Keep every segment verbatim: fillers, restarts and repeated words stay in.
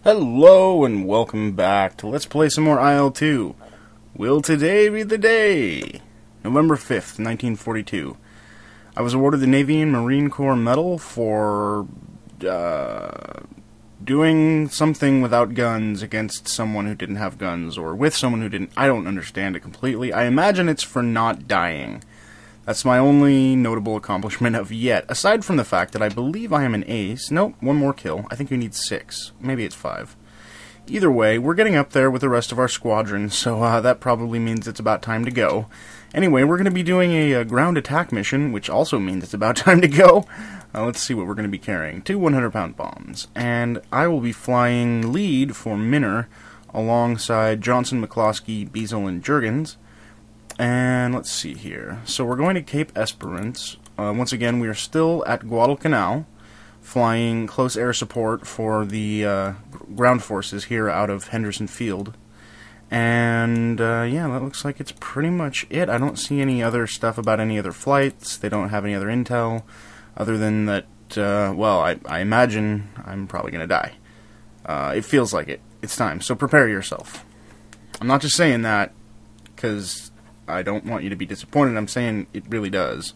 Hello and welcome back to Let's Play some more I L two. Will today be the day? November fifth, nineteen forty-two. I was awarded the Navy and Marine Corps Medal for uh, doing something without guns against someone who didn't have guns, or with someone who didn't. I don't understand it completely. I imagine it's for not dying. That's my only notable accomplishment of yet, aside from the fact that I believe I am an ace. Nope, one more kill. I think you need six. Maybe it's five. Either way, we're getting up there with the rest of our squadron, so uh, that probably means it's about time to go. Anyway, we're going to be doing a, a ground attack mission, which also means it's about time to go. Uh, let's see what we're going to be carrying. Two one hundred pound bombs. And I will be flying lead for Minner alongside Johnson, McCloskey, Beazle, and Juergens. And let's see here. So we're going to Cape Esperance. Uh, once again, we are still at Guadalcanal, flying close air support for the uh, ground forces here out of Henderson Field. And uh, yeah, that looks like it's pretty much it. I don't see any other stuff about any other flights. They don't have any other intel, other than that, uh, well, I, I imagine I'm probably going to die. Uh, it feels like it. It's time. So prepare yourself. I'm not just saying that because I don't want you to be disappointed. I'm saying it really does.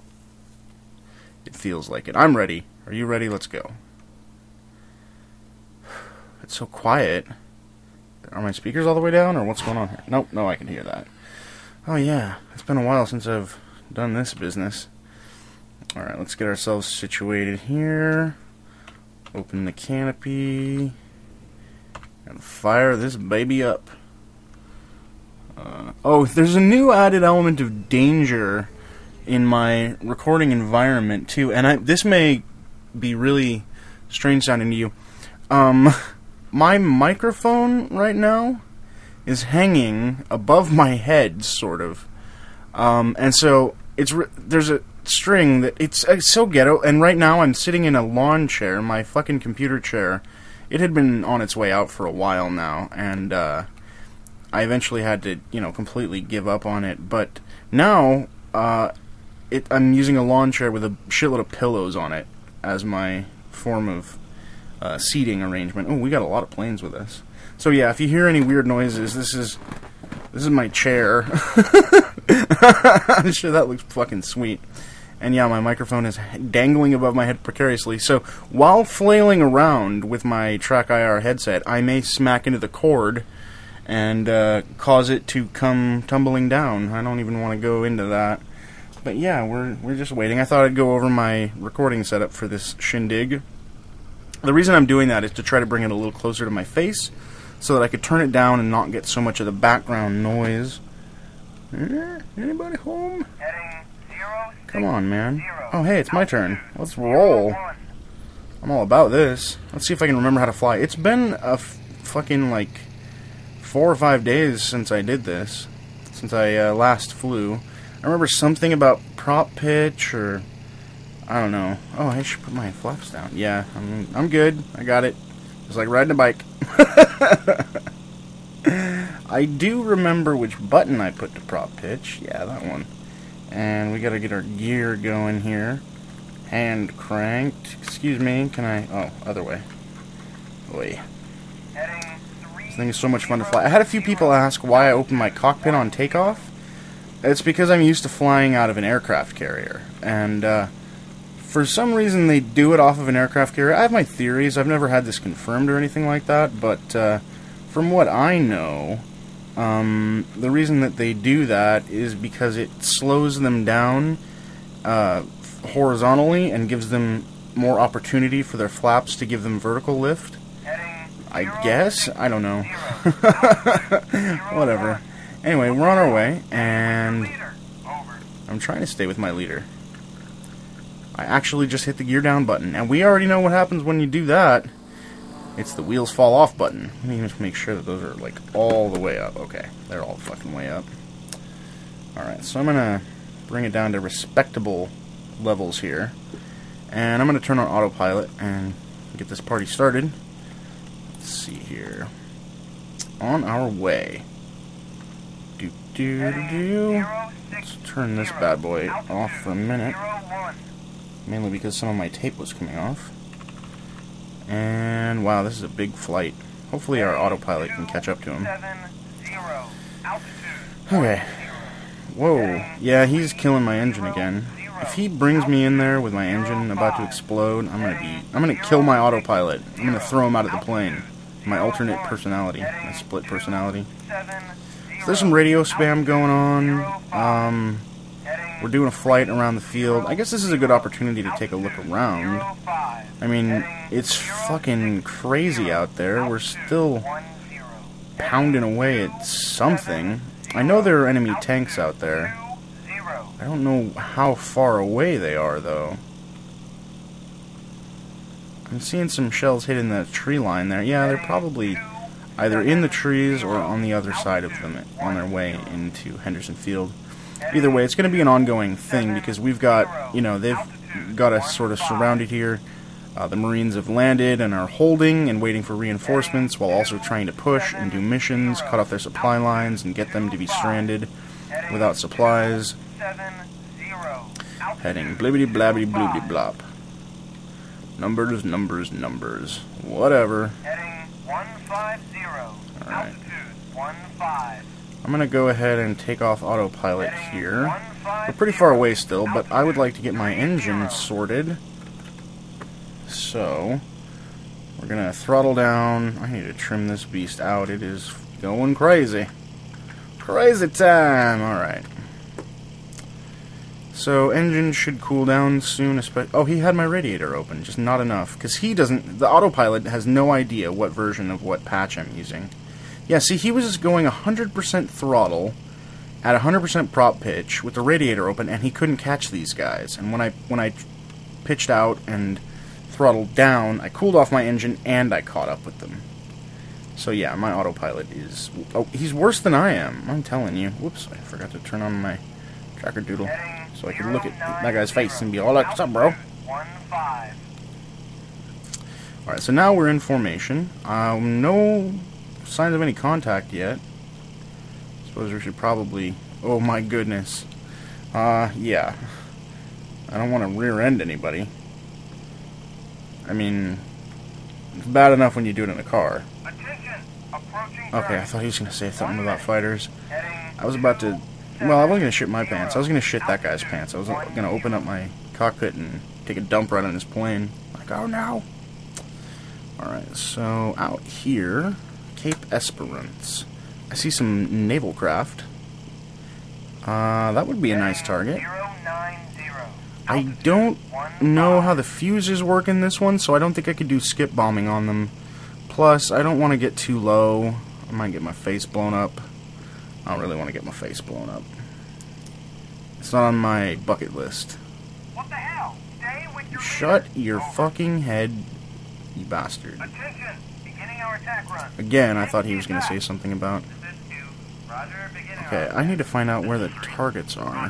It feels like it. I'm ready. Are you ready? Let's go. It's so quiet. Are my speakers all the way down, or what's going on here? Nope, no, I can hear that. Oh yeah, it's been a while since I've done this business. Alright, let's get ourselves situated here. Open the canopy. And fire this baby up. Uh, oh, there's a new added element of danger in my recording environment, too. And I, this may be really strange sounding to you. Um, my microphone right now is hanging above my head, sort of. Um, and so it's re there's a string that it's, it's so ghetto. And right now I'm sitting in a lawn chair, my fucking computer chair. It had been on its way out for a while now, and uh, I eventually had to, you know, completely give up on it. But now, uh, it, I'm using a lawn chair with a shitload of pillows on it as my form of uh, seating arrangement. Oh, we got a lot of planes with us. So yeah, if you hear any weird noises, this is this is my chair. I'm sure that looks fucking sweet. And yeah, my microphone is dangling above my head precariously. So while flailing around with my Track I R headset, I may smack into the cord and uh, cause it to come tumbling down. I don't even want to go into that. But yeah, we're we're just waiting. I thought I'd go over my recording setup for this shindig. The reason I'm doing that is to try to bring it a little closer to my face so that I could turn it down and not get so much of the background noise. Eh, anybody home? Come on, man. Oh, hey, it's my turn. Let's roll. I'm all about this. Let's see if I can remember how to fly. It's been a f fucking, like, four or five days since I did this. Since I uh, last flew. I remember something about prop pitch, or I don't know. Oh, I should put my flaps down. Yeah, I'm, I'm good. I got it. It's like riding a bike. I do remember which button I put to prop pitch. Yeah, that one. And we gotta get our gear going here. Hand cranked. Excuse me, can I... Oh, other way. Oi. This thing is so much fun to fly. I had a few people ask why I opened my cockpit on takeoff. It's because I'm used to flying out of an aircraft carrier. And, uh, for some reason they do it off of an aircraft carrier. I have my theories. I've never had this confirmed or anything like that. But, uh, from what I know... Um, the reason that they do that is because it slows them down uh, horizontally and gives them more opportunity for their flaps to give them vertical lift. I guess? I don't know. Whatever. Anyway, we're on our way, and I'm trying to stay with my leader. I actually just hit the gear down button, and we already know what happens when you do that. It's the wheels fall off button. Let me just make sure that those are like all the way up. Okay, they're all fucking way up. Alright, so I'm gonna bring it down to respectable levels here. And I'm gonna turn on autopilot and get this party started. Let's see here. On our way. Do do do do. Let's turn this bad boy off for a minute. Mainly because some of my tape was coming off. And, wow, this is a big flight. Hopefully our autopilot can catch up to him. Okay. Whoa. Yeah, he's killing my engine again. If he brings me in there with my engine about to explode, I'm gonna be... I'm gonna kill my autopilot. I'm gonna throw him out of the plane. My alternate personality. My split personality. So there's some radio spam going on. Um... We're doing a flight around the field. I guess this is a good opportunity to take a look around. I mean, it's fucking crazy out there. We're still pounding away at something. I know there are enemy tanks out there. I don't know how far away they are, though. I'm seeing some shells hitting the tree line there. Yeah, they're probably either in the trees or on the other side of them on their way into Henderson Field. Either way, it's going to be an ongoing thing because we've got, you know, they've got us sort of surrounded here. Uh, the Marines have landed and are holding and waiting for reinforcements while also trying to push and do missions, cut off their supply lines, and get them to be stranded without supplies. Heading blibbity blabbity bloobity blop. Numbers, numbers, numbers. Whatever. Alright. I'm going to go ahead and take off autopilot here. We're pretty far away still, but I would like to get my engine sorted. So, we're going to throttle down. I need to trim this beast out. It is going crazy. Crazy time! Alright. So, engine should cool down soon. Oh, he had my radiator open, just not enough. Because he doesn't... The autopilot has no idea what version of what patch I'm using. Yeah, see, he was just going one hundred percent throttle at one hundred percent prop pitch with the radiator open, and he couldn't catch these guys. And when I when I pitched out and throttled down, I cooled off my engine and I caught up with them. So yeah, my autopilot is... Oh, he's worse than I am, I'm telling you. Whoops, I forgot to turn on my tracker doodle so I could look at that guy's face and be all like, "What's up, bro?" Alright, so now we're in formation. Um, no... signs of any contact yet. Suppose we should probably... Oh my goodness. Uh, yeah. I don't want to rear-end anybody. I mean, it's bad enough when you do it in a car. Okay, I thought he was going to say something about fighters. I was about to... Well, I wasn't going to shit my pants. I was going to shit that guy's pants. I was going to open up my cockpit and take a dump right on his plane. Like, oh no! Alright, so out here... Cape Esperance. I see some naval craft. Uh, that would be a nice target. I don't know how the fuses work in this one, so I don't think I could do skip bombing on them. Plus, I don't want to get too low. I might get my face blown up. I don't really want to get my face blown up. It's not on my bucket list. What the hell? Stay with your Shut your fucking head, you bastard. Attention. Beginning our attack run. Again, I thought he was going to say something about... Okay, I need to find out where the targets are.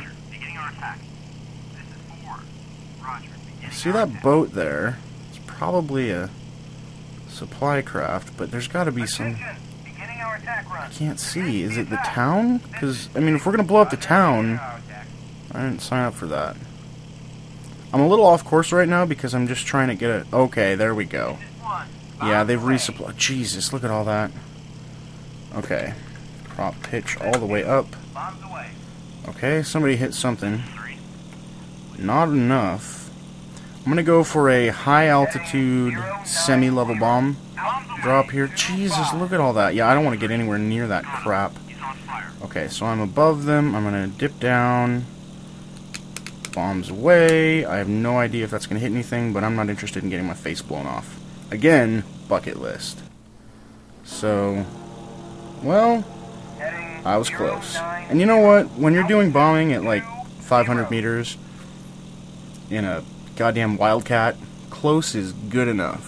See that boat there? It's probably a supply craft, but there's got to be some... I can't see. Is it the town? Because, I mean, if we're going to blow up the town... I didn't sign up for that. I'm a little off course right now because I'm just trying to get a... Okay, there we go. Yeah, they've resupplied. Jesus, look at all that. Okay. Prop pitch all the way up. Okay, somebody hit something. Not enough. I'm gonna go for a high altitude semi-level bomb drop here. Jesus, look at all that. Yeah, I don't want to get anywhere near that crap. Okay, so I'm above them. I'm gonna dip down. Bombs away. I have no idea if that's gonna hit anything, but I'm not interested in getting my face blown off. Again, bucket list. So, well, I was close. And you know what? When you're doing bombing at like five hundred meters in a goddamn Wildcat, close is good enough.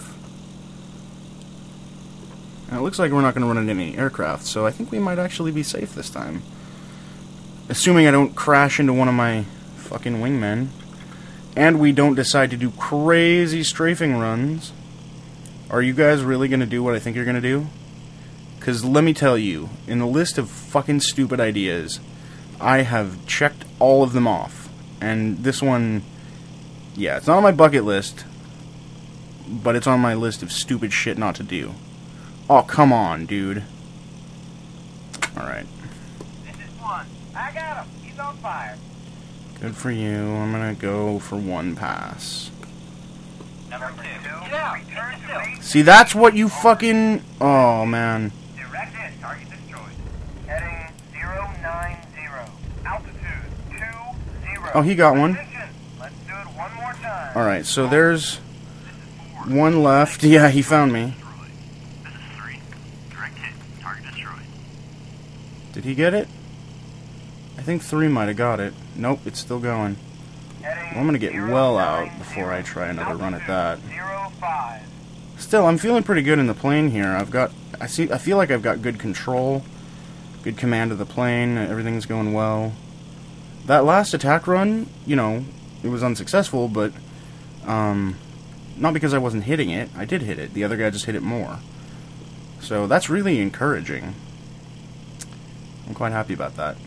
And it looks like we're not going to run into any aircraft, so I think we might actually be safe this time. Assuming I don't crash into one of my fucking wingmen. And we don't decide to do crazy strafing runs. Are you guys really going to do what I think you're going to do? Because let me tell you, in the list of fucking stupid ideas, I have checked all of them off. And this one, yeah, it's not on my bucket list, but it's on my list of stupid shit not to do. Oh, come on, dude. Alright. This is one. I got him. He's on fire. Good for you. I'm gonna go for one pass. Number two. Get out. Return to base. See, that's what you fucking... Oh, man. Direct hit. Target destroyed. Heading zero nine zero. Altitude two zero. Oh, he got one. Position. Let's do it one more time. Alright, so there's one left. Yeah, he found me. This is three. Direct hit. Target destroyed. Did he get it? I think three might have got it. Nope, it's still going. Well, I'm gonna get well out before I try another run at that. Zero five. Still, I'm feeling pretty good in the plane here. I've got, I see, I feel like I've got good control, good command of the plane. Everything's going well. That last attack run, you know, it was unsuccessful, but um, not because I wasn't hitting it. I did hit it. The other guy just hit it more. So that's really encouraging. I'm quite happy about that.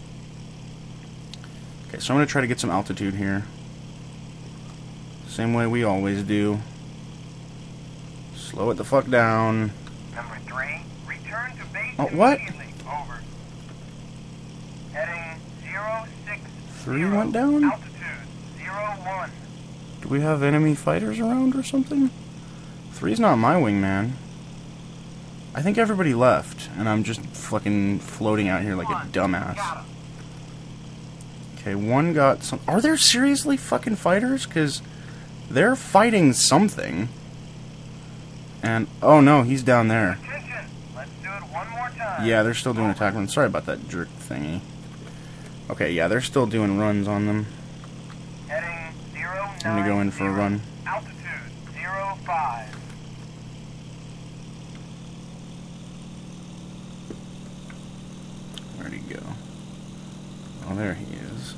Okay, so I'm going to try to get some altitude here. Same way we always do. Slow it the fuck down. Number three, return to base Oh, what? immediately. Over. Heading zero six. Three went down? Altitude zero one. Do we have enemy fighters around or something? Three's not my wingman. I think everybody left, and I'm just fucking floating out here like a dumbass. Got him. Okay, one got some... Are there seriously fucking fighters? Because they're fighting something. And... Oh no, he's down there. Attention. Let's do it one more time. Yeah, they're still doing attack runs. Sorry about that jerk thingy. Okay, yeah, they're still doing runs on them. Heading zero nine. I'm gonna go in for a run. Altitude zero five. Where'd he go? Oh, there he is.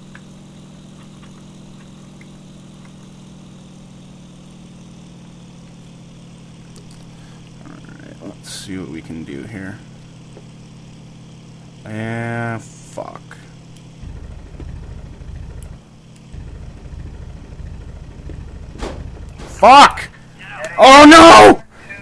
Alright, let's see what we can do here. Ah, fuck. Fuck! Oh no!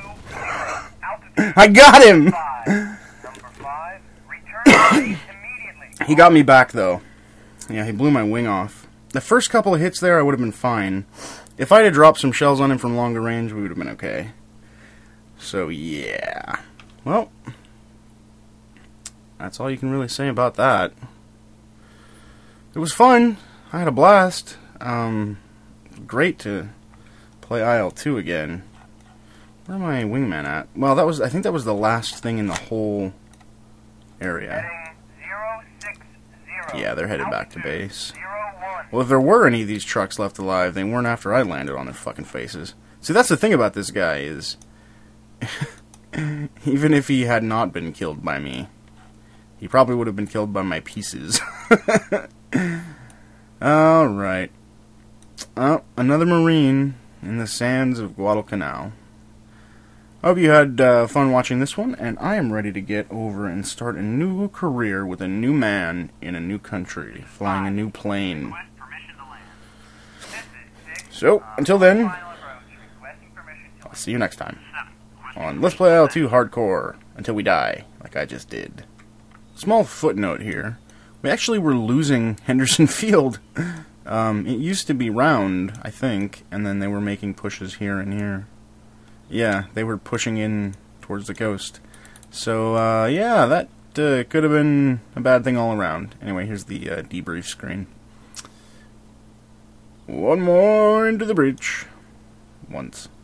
I got him! Number five, return to base immediately. He got me back, though. Yeah, he blew my wing off. The first couple of hits there, I would have been fine. If I had dropped some shells on him from longer range, we would have been okay. So, yeah. Well, that's all you can really say about that. It was fun. I had a blast. Um, great to play I L two again. Where am I wingman at? Well, that was, I think that was the last thing in the whole area. Heading zero six zero. Yeah, they're headed back to base. zero one. Well, if there were any of these trucks left alive, they weren't after I landed on their fucking faces. See, that's the thing about this guy is... even if he had not been killed by me, he probably would have been killed by my pieces. Alright. Oh, another Marine in the sands of Guadalcanal. I hope you had uh, fun watching this one, and I am ready to get over and start a new career with a new man in a new country, flying a new plane. So, until then, I'll see you next time on Let's Play I L two Hardcore, until we die, like I just did. Small footnote here. We actually were losing Henderson Field. Um, it used to be round, I think, and then they were making pushes here and here. Yeah, they were pushing in towards the coast. So, uh, yeah, that uh, could have been a bad thing all around. Anyway, here's the uh, debrief screen. One more into the breach. Once.